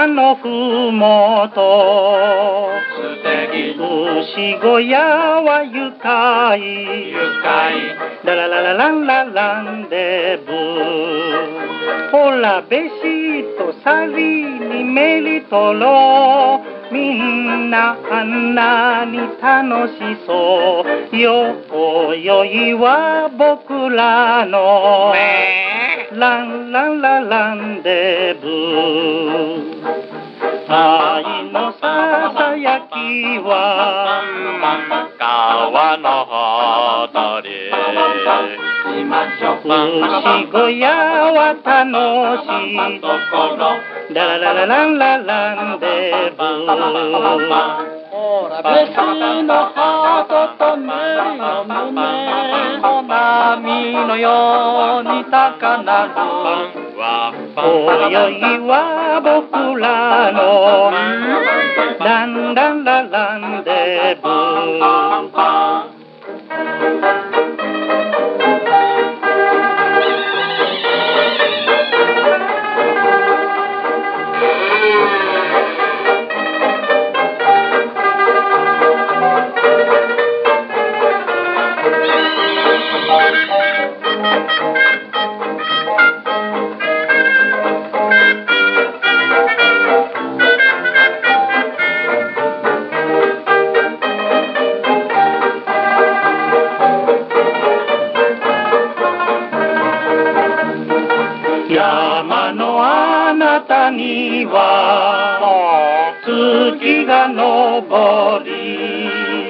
山のふもと牛小屋は愉快ララララランラランデブほらべしとさりにめりとろみんなあんなに楽しそうよこよいは僕らのランランラランデブ愛のささやきは川のほとり牛小屋は楽しいララララランラランデブほらべしのハートとメリの胸の波のように高鳴る今宵は僕らのランランラランデブ山のあなたには月が昇り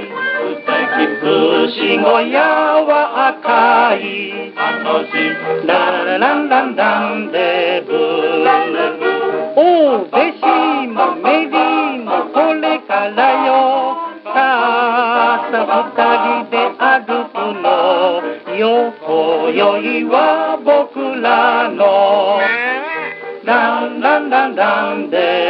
牛小屋は赤いラララランランランデブおうべしもメリもこれからよさあ二人で歩くのよこよいは僕らのランランランランデ